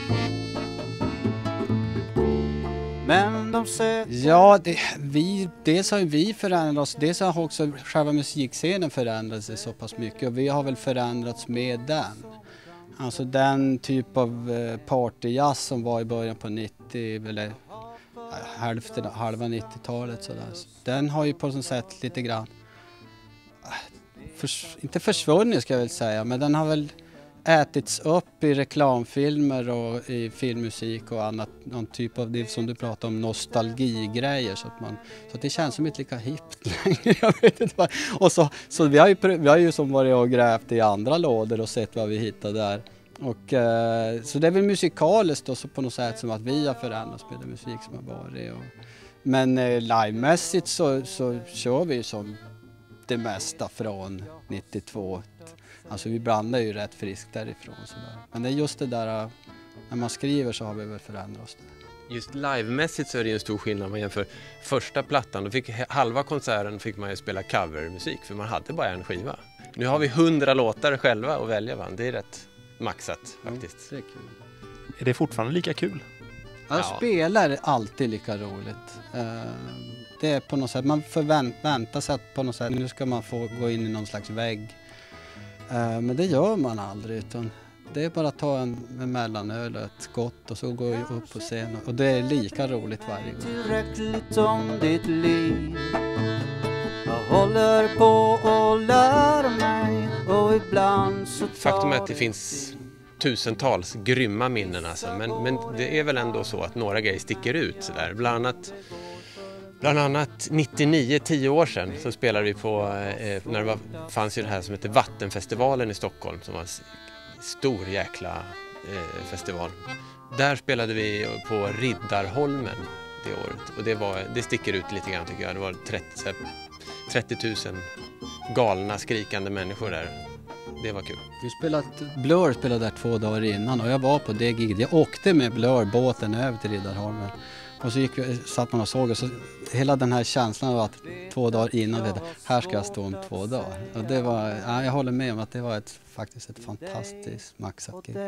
Men de söker... Ja, dels har vi förändrats, dels har också själva musikscenen förändrats så pass mycket och vi har väl förändrats med den. Alltså den typ av partyjazz som var i början på 90 eller halva 90-talet sådär. Den har ju på något sätt lite grann inte försvunnit ska jag väl säga, men den har väl ätits upp i reklamfilmer och i filmmusik och annat, någon typ av det som du pratar om, nostalgigrejer så att det känns som inte lika hippt längre. Jag vet inte vad. Och så vi har ju som varit och grävt i andra lådor och sett vad vi hittade där. Och så det är väl musikaliskt då, så på något sätt som att vi har förändrats med den musik som har varit. Men livemässigt så kör vi som det mesta från 92. Alltså vi blandar ju rätt friskt därifrån. Sådär. Men det är just det där, när man skriver så har vi väl förändrat oss där. Just livemässigt så är det ju en stor skillnad man jämför första plattan. Då fick halva konserten fick man ju spela covermusik för man hade bara en skiva. Nu har vi 100 låtar själva att välja va? Det är rätt maxat faktiskt. Ja, det är kul. Är det fortfarande lika kul? Ja. Spelar är alltid lika roligt. Det är på något sätt, man förväntar sig att på något sätt, nu ska man få gå in i någon slags vägg. Men det gör man aldrig, utan det är bara att ta en mellanöl och ett skott och så går jag upp på scen och det är lika roligt varje gång. Tillräckligt om ditt liv. Jag håller på och lär mig och ibland så Faktum är att det finns tusentals grymma minnen alltså. Men det är väl ändå så att några grejer sticker ut så där. Bland annat 99, 10 år sedan så spelade vi på, när det fanns ju det här som heter Vattenfestivalen i Stockholm som var en stor jäkla festival. Där spelade vi på Riddarholmen det året och det sticker ut lite grann tycker jag. Det var 30 000 galna skrikande människor där. Det var kul. Blur spelade där 2 dagar innan och jag var på det giget. Jag åkte med Blur-båten över till Riddarholmen. Och så satt man och såg och så hela den här känslan av att 2 dagar innan här ska jag stå om 2 dagar. Och det var, jag håller med om att det var faktiskt ett fantastiskt maxat gig.